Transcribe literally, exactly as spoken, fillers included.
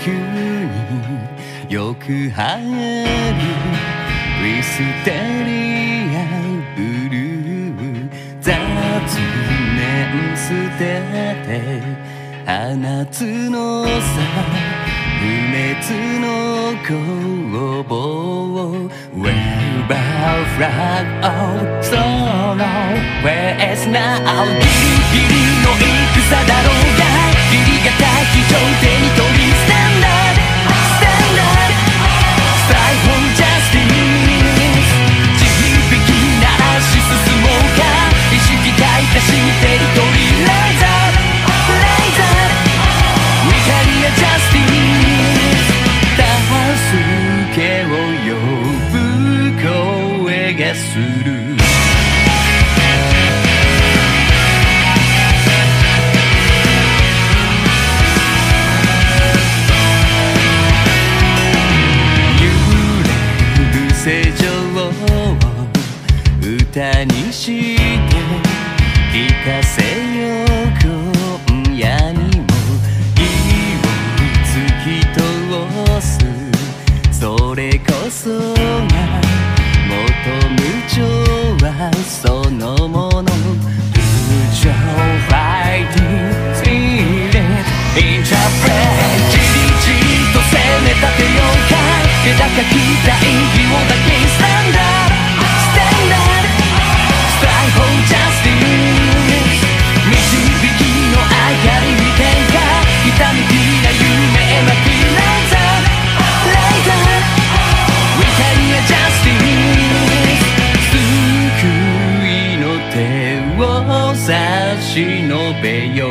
球によく映えるウィステリアブルー、雑念捨てて放つのさ不滅の攻防 Wave a flag of sorrow Where's now ギリギリの戦だろうがギリがたき上手に取り Stand up Stand up Fight for justice 地響き鳴らし進もうか意識変えたしテリトリー Rise up Rise up 怒りや justice 助けを呼ぶ声がする正常を歌にして聞かせよ今夜にも火を突き通すそれこそが求む調和そのもの Lose your fighting spirit Interpret じりじりと攻め立てようか気高き大義をだけ Stand up Stand up Strive for justice 導きの明かりに変化ひたむきな夢描き Rise up Rise up 怒りや justice 救いの手を差し伸べよ